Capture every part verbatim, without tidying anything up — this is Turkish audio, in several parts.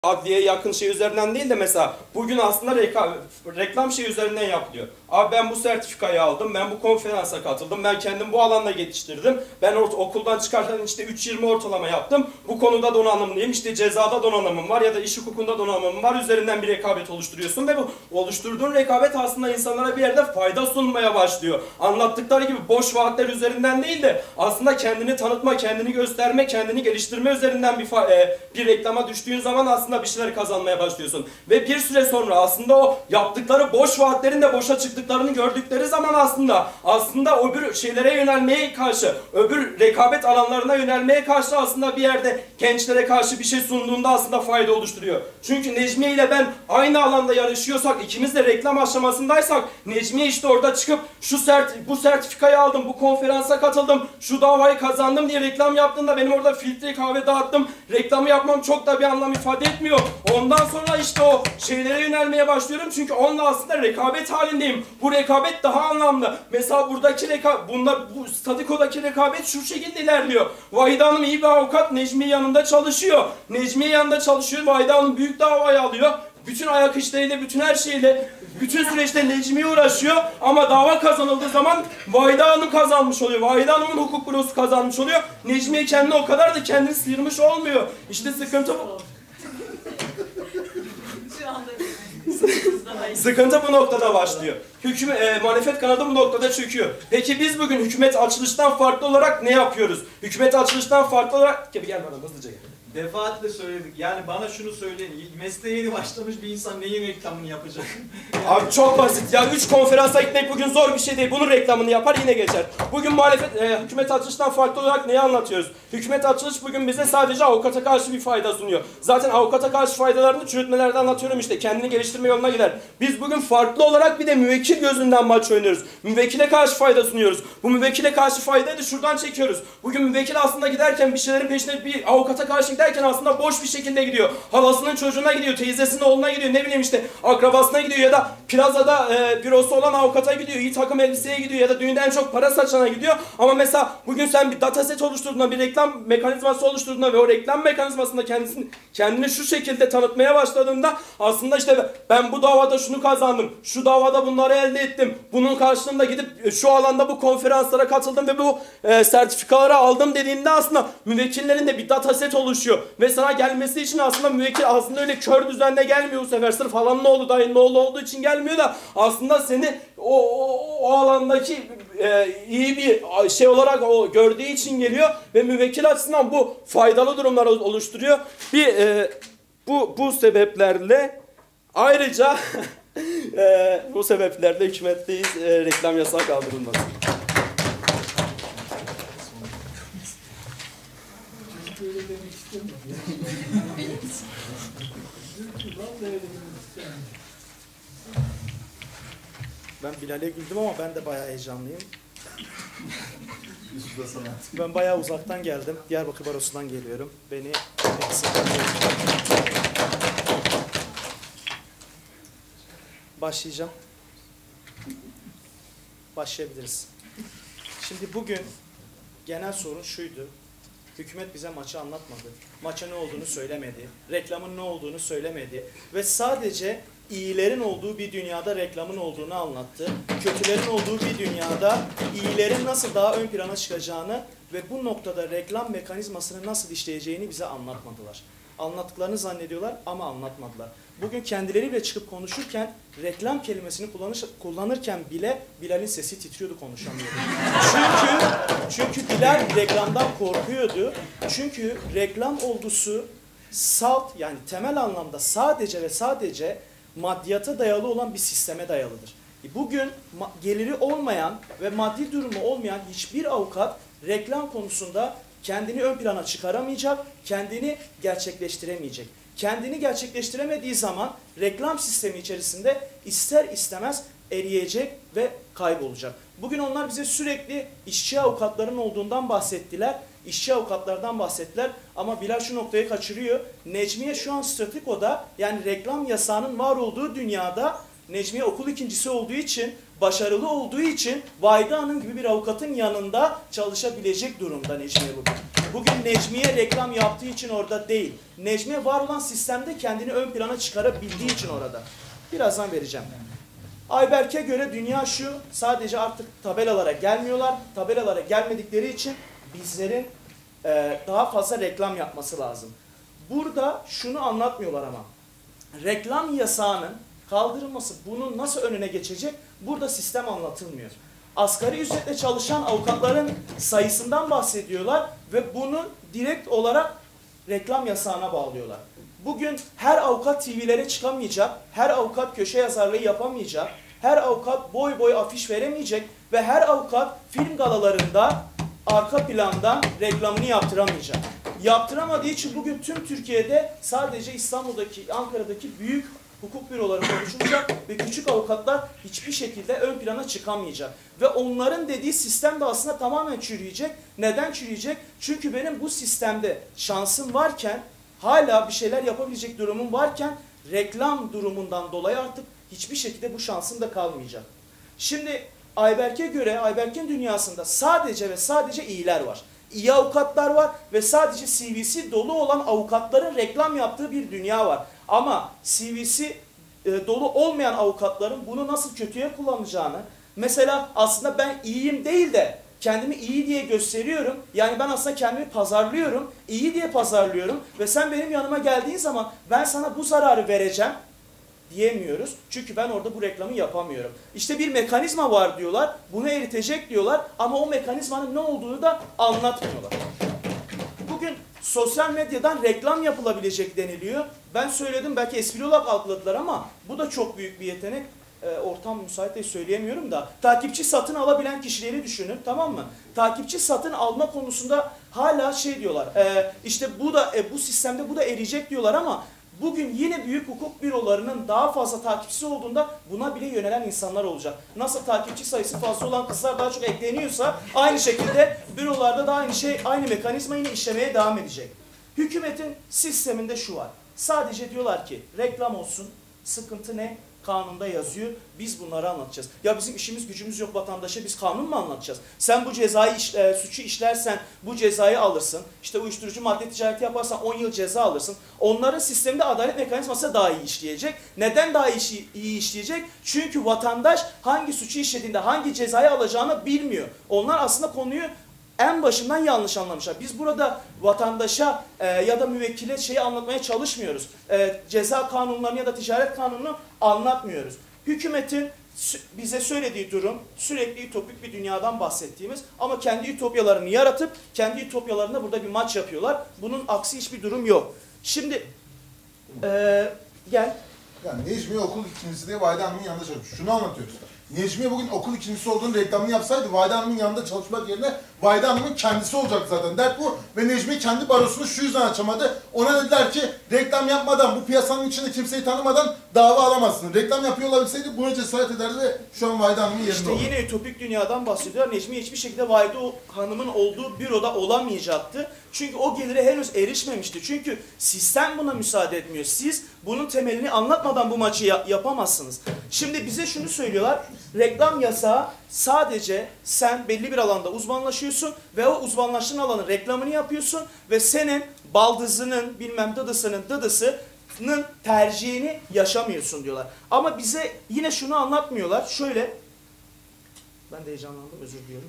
adliyeye yakın şey üzerinden değil de mesela bugün aslında reka, reklam şey üzerinden yapılıyor. Abi ben bu sertifikayı aldım, ben bu konferansa katıldım, ben kendim bu alanda yetiştirdim, ben okuldan çıkarken işte üç yirmi ortalama yaptım, bu konuda donanımlıyım, işte cezada donanımım var ya da iş hukukunda donanımım var, üzerinden bir rekabet oluşturuyorsun ve bu oluşturduğun rekabet aslında insanlara bir yerde fayda sunmaya başlıyor. Anlattıkları gibi boş vaatler üzerinden değil de aslında kendini tanıtma, kendini gösterme, kendini geliştirme üzerinden bir, e, bir reklama düştüğün zaman aslında bir şeyler kazanmaya başlıyorsun. Ve bir süre sonra aslında o yaptıkları boş vaatlerin de boşa çıktıklarını gördükleri zaman aslında aslında öbür şeylere yönelmeye karşı, öbür rekabet alanlarına yönelmeye karşı aslında bir yerde gençlere karşı bir şey sunduğunda aslında fayda oluşturuyor. Çünkü Necmiye ile ben aynı alanda yarışıyorsak, ikimiz de reklam aşamasındaysak, Necmiye işte orada çıkıp şu sert bu sertifikayı aldım, bu konferansa katıldım, şu davayı kazandım diye reklam yaptığında benim orada filtre kahve dağıttım, reklamı yapmam çok da bir anlam ifade etmiyor. Ondan sonra işte o şeylere yönelmeye başlıyorum çünkü onunla aslında rekabet halindeyim. Bu rekabet daha anlamlı. Mesela buradaki rekabet, bunda bu Statiko'daki rekabet şu şekilde ilerliyor. Vahide Hanım iyi bir avukat, Necmiye yanında çalışıyor. Necmiye yanında çalışıyor, Vahide Hanım büyük davayı alıyor. Bütün ayak işleriyle, bütün her şeyle, bütün süreçte Necmiye uğraşıyor ama dava kazanıldığı zaman Vahide Hanım kazanmış oluyor. Vahide Hanım'ın hukuk bürosu kazanmış oluyor. Necmiye kendini o kadar da kendini sıyırmış olmuyor. İşte sıkıntı bu. Sıkıntı bu noktada başlıyor. Hükümet, e, muhalefet kanadı bu noktada çöküyor. Peki biz bugün hükümet açılıştan farklı olarak ne yapıyoruz? Hükümet açılıştan farklı olarak... Gel, gel bana hızlıca gel. Defaatle söyledik. Yani bana şunu söyleyin. Mesleğe yeni başlamış bir insan neyin reklamını yapacak? Yani... Abi çok basit. Ya üç konferansa gitmek bugün zor bir şey değil. Bunun reklamını yapar yine geçer. Bugün muhalefet, e, hükümet açılıştan farklı olarak neyi anlatıyoruz? Hükümet açılış bugün bize sadece avukata karşı bir fayda sunuyor. Zaten avukata karşı faydalarını çürütmelerde anlatıyorum işte. Kendini geliştirme yoluna gider. Biz bugün farklı olarak bir de müvekkil gözünden maç oynuyoruz. Müvekkile karşı fayda sunuyoruz. Bu müvekkile karşı faydayı da şuradan çekiyoruz. Bugün müvekkil aslında giderken bir şeylerin peşine bir avukata karşı derken aslında boş bir şekilde gidiyor. Halasının çocuğuna gidiyor, teyzesinin oğluna gidiyor, ne bileyim işte akrabasına gidiyor ya da plazada e, bürosu olan avukata gidiyor, iyi takım elbiseye gidiyor ya da düğünde en çok para saçana gidiyor. Ama mesela bugün sen bir dataset oluşturduğunda, bir reklam mekanizması oluşturduğunda ve o reklam mekanizmasında kendisini, kendini şu şekilde tanıtmaya başladığında aslında işte ben bu davada şunu kazandım, şu davada bunları elde ettim, bunun karşılığında gidip şu alanda bu konferanslara katıldım ve bu e, sertifikaları aldım dediğinde aslında müvekkillerin de bir dataset oluşuyor. Ve sana gelmesi için aslında müvekkil aslında öyle kör düzenle gelmiyor bu sefer. Sırf halanın oğlu, dayının oğlu olduğu için gelmiyor da aslında seni o, o, o alandaki e, iyi bir şey olarak o gördüğü için geliyor ve müvekkil açısından bu faydalı durumlar oluşturuyor. Bir e, bu bu sebeplerle ayrıca e, bu sebeplerle hükümetteyiz e, reklam yasağı kaldırılması. Ben Bilal'e güldüm ama ben de bayağı heyecanlıyım. Ben bayağı uzaktan geldim. Diyarbakır Barosu'ndan geliyorum. Beni başlayacağım. Başlayabiliriz. Şimdi bugün genel sorun şuydu. Hükümet bize maçı anlatmadı. Maça ne olduğunu söylemedi. Reklamın ne olduğunu söylemedi. Ve sadece iyilerin olduğu bir dünyada reklamın olduğunu anlattı. Kötülerin olduğu bir dünyada iyilerin nasıl daha ön plana çıkacağını ve bu noktada reklam mekanizmasını nasıl işleyeceğini bize anlatmadılar. Anlattıklarını zannediyorlar ama anlatmadılar. Bugün kendileriyle çıkıp konuşurken reklam kelimesini kullanış, kullanırken bile Bilal'in sesi titriyordu, konuşamıyordu. Çünkü, çünkü Bilal reklamdan korkuyordu. Çünkü reklam olgusu salt, yani temel anlamda sadece ve sadece maddiyata dayalı olan bir sisteme dayalıdır. Bugün geliri olmayan ve maddi durumu olmayan hiçbir avukat reklam konusunda kendini ön plana çıkaramayacak, kendini gerçekleştiremeyecek. Kendini gerçekleştiremediği zaman reklam sistemi içerisinde ister istemez eriyecek ve kaybolacak. Bugün onlar bize sürekli işçi avukatların olduğundan bahsettiler. İşçi avukatlardan bahsettiler ama Bilal şu noktayı kaçırıyor. Necmiye şu an statikoda, yani reklam yasağının var olduğu dünyada Necmiye okul ikincisi olduğu için, başarılı olduğu için Vahide Hanım gibi bir avukatın yanında çalışabilecek durumda Necmiye bugün. Bugün Necmiye reklam yaptığı için orada değil. Necmiye var olan sistemde kendini ön plana çıkarabildiği için orada. Birazdan vereceğim. Ayberk'e göre dünya şu, sadece artık tabelalara gelmiyorlar. Tabelalara gelmedikleri için bizlerin e, daha fazla reklam yapması lazım. Burada şunu anlatmıyorlar ama. Reklam yasağının kaldırılması, bunun nasıl önüne geçecek? Burada sistem anlatılmıyor. Asgari ücretle çalışan avukatların sayısından bahsediyorlar ve bunu direkt olarak reklam yasağına bağlıyorlar. Bugün her avukat T V'lere çıkamayacak, her avukat köşe yazarlığı yapamayacak, her avukat boy boy afiş veremeyecek ve her avukat film galalarında arka plandan reklamını yaptıramayacak. Yaptıramadığı için bugün tüm Türkiye'de sadece İstanbul'daki, Ankara'daki büyük hukuk büroları konuşulacak ve küçük avukatlar hiçbir şekilde ön plana çıkamayacak. Ve onların dediği sistem de aslında tamamen çürüyecek. Neden çürüyecek? Çünkü benim bu sistemde şansım varken, hala bir şeyler yapabilecek durumum varken reklam durumundan dolayı artık hiçbir şekilde bu şansım da kalmayacak. Şimdi Ayberk'e göre, Ayberk'in dünyasında sadece ve sadece iyiler var. İyi avukatlar var ve sadece C V'si dolu olan avukatların reklam yaptığı bir dünya var. Ama C V'si e, dolu olmayan avukatların bunu nasıl kötüye kullanacağını, mesela aslında ben iyiyim değil de kendimi iyi diye gösteriyorum. Yani ben aslında kendimi pazarlıyorum, iyi diye pazarlıyorum ve sen benim yanıma geldiğin zaman ben sana bu zararı vereceğim diyemiyoruz. Çünkü ben orada bu reklamı yapamıyorum. İşte bir mekanizma var diyorlar, bunu eritecek diyorlar ama o mekanizmanın ne olduğunu da anlatmıyorlar. Bugün sosyal medyadan reklam yapılabilecek deniliyor. Ben söyledim, belki espri olarak algıladılar ama bu da çok büyük bir yetenek. E, ortam müsait değil, söyleyemiyorum da. Takipçi satın alabilen kişileri düşünün, tamam mı? Takipçi satın alma konusunda hala şey diyorlar, e, işte bu da e, bu sistemde bu da eriyecek diyorlar ama bugün yine büyük hukuk bürolarının daha fazla takipçisi olduğunda buna bile yönelen insanlar olacak. Nasıl takipçi sayısı fazla olan kızlar daha çok ekleniyorsa aynı şekilde bürolarda da aynı şey, aynı mekanizma yine işlemeye devam edecek. Hükümetin sisteminde şu var. Sadece diyorlar ki reklam olsun, sıkıntı ne? Kanunda yazıyor. Biz bunları anlatacağız. Ya bizim işimiz gücümüz yok vatandaşa, biz kanun mu anlatacağız? Sen bu cezayı iş, e, suçu işlersen bu cezayı alırsın. İşte uyuşturucu madde ticareti yaparsan on yıl ceza alırsın. Onların sisteminde adalet mekanizması daha iyi işleyecek. Neden daha iyi, iyi işleyecek? Çünkü vatandaş hangi suçu işlediğinde hangi cezayı alacağını bilmiyor. Onlar aslında konuyu en başından yanlış anlamışlar. Biz burada vatandaşa e, ya da müvekkile şeyi anlatmaya çalışmıyoruz. E, ceza kanunlarını ya da ticaret kanununu anlatmıyoruz. Hükümetin bize söylediği durum sürekli ütopik bir dünyadan bahsettiğimiz ama kendi ütopyalarını yaratıp kendi ütopyalarında burada bir maç yapıyorlar. Bunun aksi hiçbir durum yok. Şimdi e, gel. Yani Necmiye okul ikincisi diye Vahide Hanım'ın yanında çalışıyor. Şunu anlatıyoruz. Necmiye bugün okul ikincisi olduğunu reklamını yapsaydı Vahide Hanım'ın yanında çalışmak yerine Vahide Hanım'ın kendisi olacaktı zaten. Dert bu ve Necmiye kendi barosunu şu yüzden açamadı. Ona dediler ki reklam yapmadan, bu piyasanın içinde kimseyi tanımadan dava alamazsın. Reklam yapıyor olabilseydi buna cesaret ederdi ve şu an Vahide Hanım'ın yerinde İşte oldu. yine ütopik dünyadan bahsediyor. Necmiye hiçbir şekilde Vahide Hanım'ın olduğu büroda olamayacaktı. Çünkü o gelire henüz erişmemişti. Çünkü sistem buna müsaade etmiyor. Siz bunun temelini anlatmadan bu maçı ya yapamazsınız. Şimdi bize şunu söylüyorlar. Reklam yasağı sadece sen belli bir alanda uzmanlaşıyorsun ve o uzmanlaştığın alanın reklamını yapıyorsun ve senin baldızının bilmem dıdısının dıdısının tercihini yaşamıyorsun diyorlar. Ama bize yine şunu anlatmıyorlar. Şöyle, ben de heyecanlandım, özür diliyorum.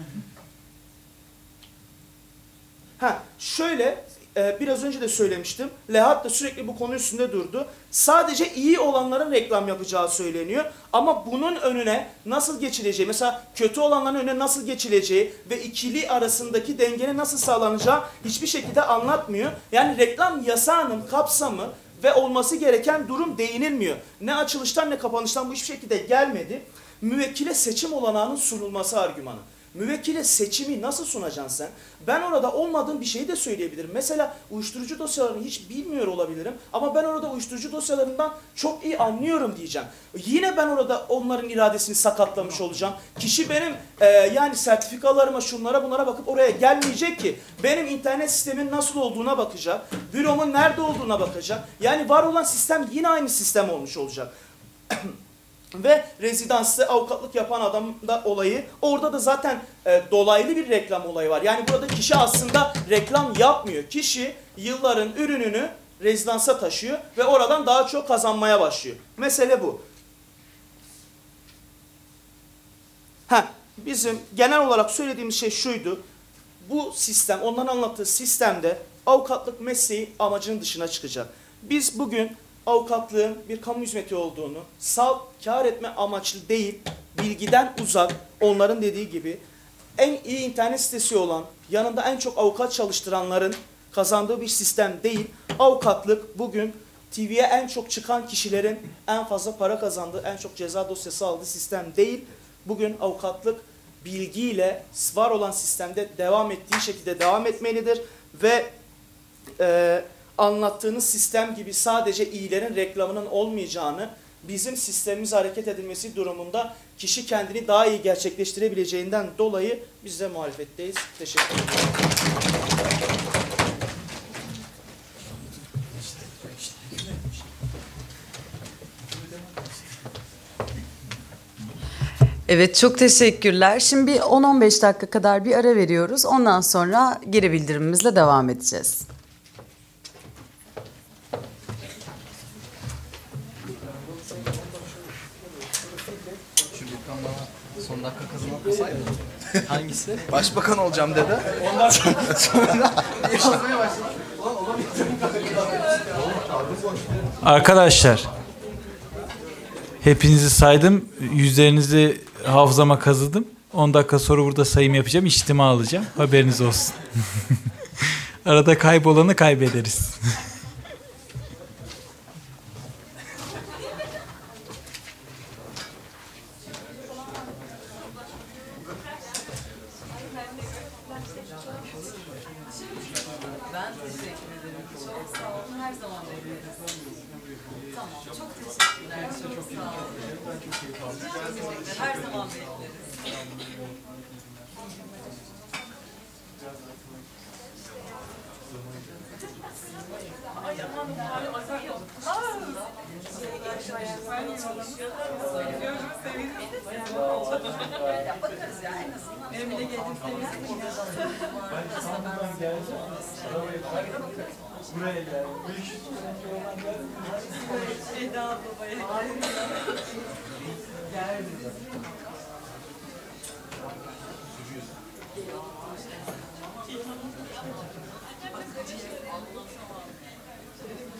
Ha, şöyle, e, biraz önce de söylemiştim. Lehat da sürekli bu konu üstünde durdu. Sadece iyi olanların reklam yapacağı söyleniyor. Ama bunun önüne nasıl geçileceği, mesela kötü olanların önüne nasıl geçileceği ve ikili arasındaki dengenin nasıl sağlanacağı hiçbir şekilde anlatmıyor. Yani reklam yasağının kapsamı ve olması gereken durum değinilmiyor. Ne açılıştan ne kapanıştan bu hiçbir şekilde gelmedi. Müvekkile seçim olanağının sunulması argümanı. Müvekkile seçimi nasıl sunacaksın sen? Ben orada olmadığım bir şeyi de söyleyebilirim. Mesela uyuşturucu dosyalarını hiç bilmiyor olabilirim. Ama ben orada uyuşturucu dosyalarından çok iyi anlıyorum diyeceğim. Yine ben orada onların iradesini sakatlamış olacağım. Kişi benim e, yani sertifikalarıma, şunlara bunlara bakıp oraya gelmeyecek ki. Benim internet sistemin nasıl olduğuna bakacak. Büromun nerede olduğuna bakacak. Yani var olan sistem yine aynı sistem olmuş olacak. ve rezidanslı avukatlık yapan adamda olayı. Orada da zaten e, dolaylı bir reklam olayı var. Yani burada kişi aslında reklam yapmıyor. Kişi yılların ürününü rezidansa taşıyor ve oradan daha çok kazanmaya başlıyor. Mesele bu. Ha, bizim genel olarak söylediğimiz şey şuydu. Bu sistem, onların anlattığı sistemde avukatlık mesleği amacının dışına çıkacak. Biz bugün avukatlığın bir kamu hizmeti olduğunu, salt kar etme amaçlı değil, bilgiden uzak, onların dediği gibi en iyi internet sitesi olan, yanında en çok avukat çalıştıranların kazandığı bir sistem değil. Avukatlık bugün T V'ye en çok çıkan kişilerin en fazla para kazandığı, en çok ceza dosyası aldığı sistem değil. Bugün avukatlık bilgiyle var olan sistemde devam ettiği şekilde devam etmelidir ve e, anlattığınız sistem gibi sadece iyilerin reklamının olmayacağını, bizim sistemimiz hareket edilmesi durumunda kişi kendini daha iyi gerçekleştirebileceğinden dolayı biz de muhalefetteyiz. Teşekkür ederim. Evet, çok teşekkürler. Şimdi bir on on beş dakika kadar bir ara veriyoruz. Ondan sonra geri bildirimimizle devam edeceğiz. Şu Gürkan bana son dakika kazanmasaydı. Hangisi? Başbakan olacağım dedi. Ondan sonra yazmaya başladı. Ulan olamayacağım. Arkadaşlar, hepinizi saydım, yüzlerinizi hafızama kazıdım. on dakika sonra burada sayım yapacağım, içtima alacağım. Haberiniz olsun. Arada kaybolanı kaybederiz. Ben teşekkür ederim. Çok sağ olun. Her zaman bekleriz. Tamam. Çok teşekkürler. Çok sağ olun. Teşekkürler. Her zaman bekleriz. Bakarız ya en azından. Benim bile geldim. Buraya geldim. Eda babaya. Geldi.